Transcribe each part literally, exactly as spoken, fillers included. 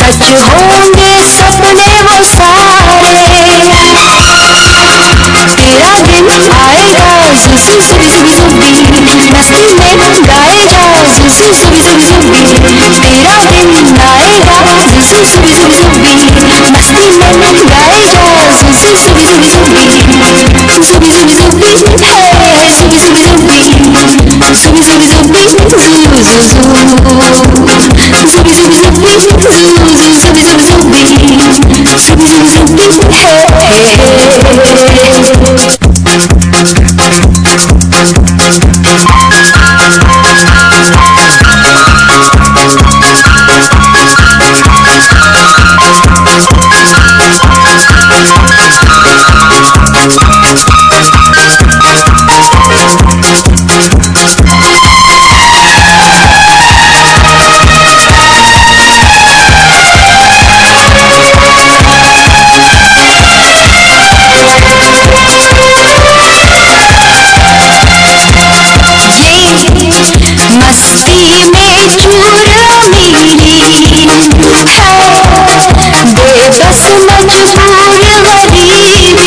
सच होंगे सपने वो सारे, तेरा दिन आएगा जुबी जुबी जुबी जुबी, मस्ती में गाएगा जुबी जुबी जुबी जुबी, तेरा दिन आएगा जुबी जुबी जुबी जुबी, मस्ती में गाएगा जुबी जुबी जुबी जुबी, जुबी जुबी जुबी है जुबी जुबी जुबी, जुबी जुबी जुबी जू जू जू, जुबी जुबी जुबी जू जू जुबी जुबी जुबी, जुबी जुबी जुबी है। मस्ती में चूर मिली है, बेबस मजबूर गरीबी,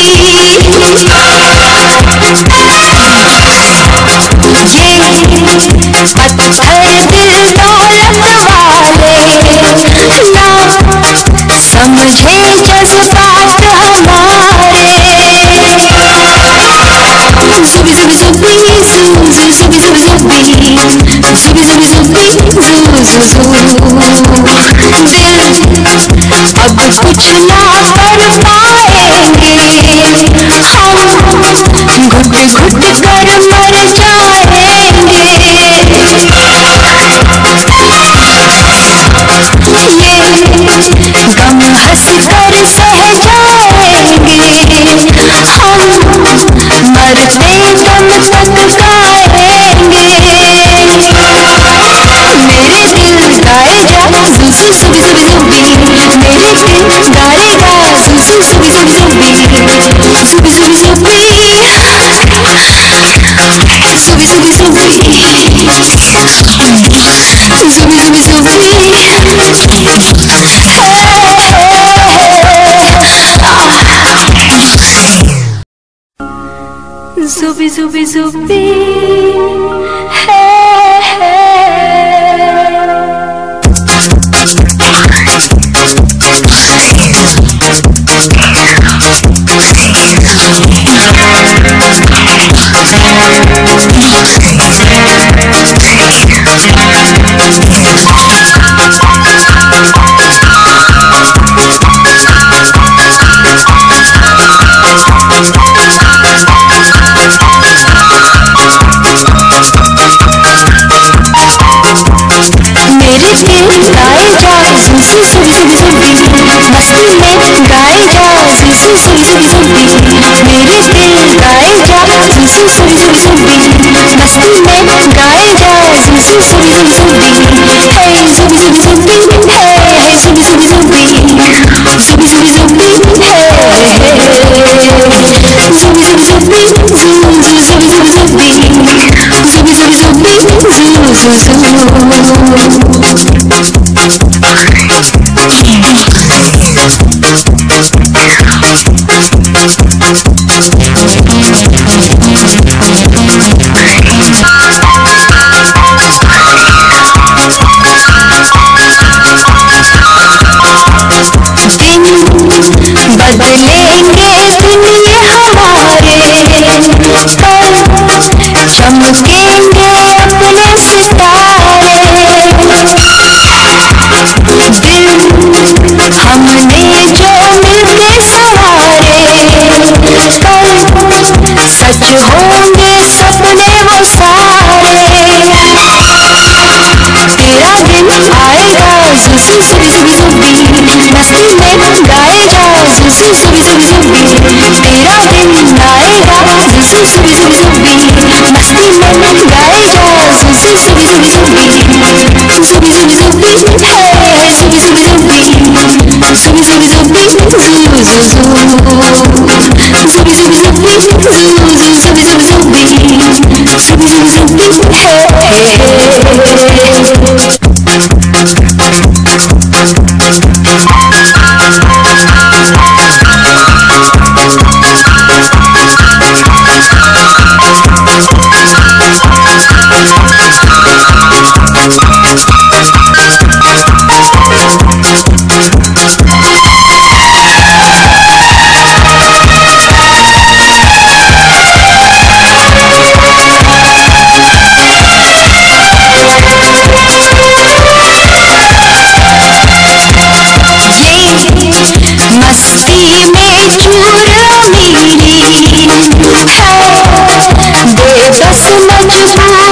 ये पत्थर दिल दौलत वाले ना समझे जज्बात हमारे, जुबी जुबी जुबी जू जू जुबी जुबी जुबी, जुबी जुबी जुबी जू जू जू, दिल अब कुछ ना कर पाएंगे हम, घुट घुट कर मर जाएंगे, ये गम हंस कर सह जाएंगे हम, मरते दम तक गाएंगे, मेरे दिल गाएगा जुबी जुबी जुबी जुबी, मेरे दिल गाएगा जुबी जुबी जुबी जुबी, जुबी जुबी जुबी, जुबी जुबी जुबी, जुबी जुबी जुबी, जुबी जुबी जुबी है। गाएगा जुबी जुबी जुबी जुबी, मस्ती में गाएगा जुबी जुबी जुबी जुबी, मेरे दिल गाएगा जुबी जुबी जुबी जुबी, मस्ती में गाएगा जुबी जुबी जुबी जुबी, है जुबी जुबी जुबी है जुबी जुबी जुबी, जुबी जुबी जुबी है जुबी जुबी जुबी जू जू जुबी जुबी जुबी, जुबी जुबी जुबी जू जू जू। बदलेंगे दुनिया हमारे पर, चमकेंगे अपने सितारे, दिल हमने जो मिलके सवारे पर, सच होंगे सपने वो सारे, तेरा दिन आएगा जुबी जुबी जुबी जुबी, मस्ती में गाएगा जुबी जुबी जुबी जुबी, तेरा दिन आएगा जुबी जुबी जुबी जुबी, मस्ती में गाएगा जुबी जुबी जुबी जुबी, जुबी जुबी जुबी है जुबी जुबी जुबी, जुबी जुबी जुबी जू जू जू, जुबी जुबी जुबी जू जू जुबी जुबी जुबी, जुबी जुबी जुबी है। दस मजबूर